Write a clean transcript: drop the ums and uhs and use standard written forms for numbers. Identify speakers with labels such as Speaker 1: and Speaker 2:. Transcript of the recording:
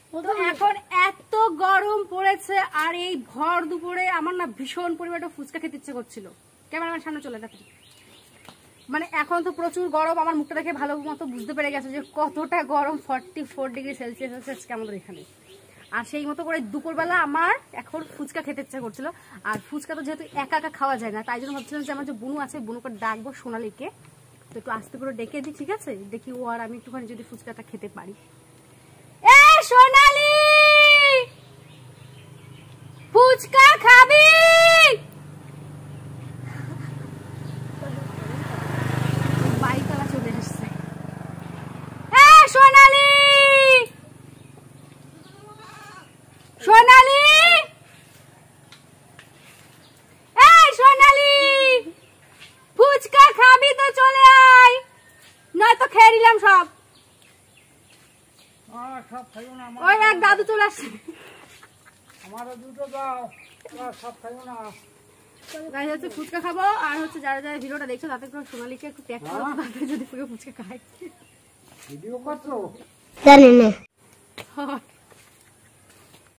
Speaker 1: এখন এত গরম পড়েছে আর এই ভর দুপুরে আমার না ভীষণ পরিমাণে ফুচকা খেতে ইচ্ছে করছিল। ক্যামেরাম্যান সামনে চলে দেখেন, মানে এখন তো প্রচুর গরম। আমার মুখটা দেখে ভালো মতো বুঝতে পেরে গেছে যে কতটা গরম, 44 ডিগ্রি সেলসিয়াস আছে আজকে আমাদের এখানে। আর সেই মতো করে দুপুরবেলা আমার এখন ফুচকা খেতে ইচ্ছা করছিল। আর ফুচকা তো যেহেতু একা একা খাওয়া যায় না, তাই জন্য ভাবছিলাম যে আমার যে বুনু আছে, বুনুকে ডাকবো সোনালীকে, তো একটু আস্তে করে ডেকে দিই, ঠিক আছে? দেখি ও আর আমি একটুখানি যদি ফুচকাটা খেতে পারি। এ সোনালী, ফুচকা খাবি? বাইকওয়ালা চলে এসেছে। এ সোনালী, সোনালী, এই সোনালী, ফুচকা খাবি তো চলে আয়, নয়তো খেয়ে নিলাম সব। ওই এক দাদু চলে আসছে, ফুচকা খাবো। আর হচ্ছে যারা যারা ভিডিওটা দেখছো তাতে সোনালীকে একটু ট্যাগ করো, তাতে যদি ফুচকা খায়। ভিডিও করছো জানি না।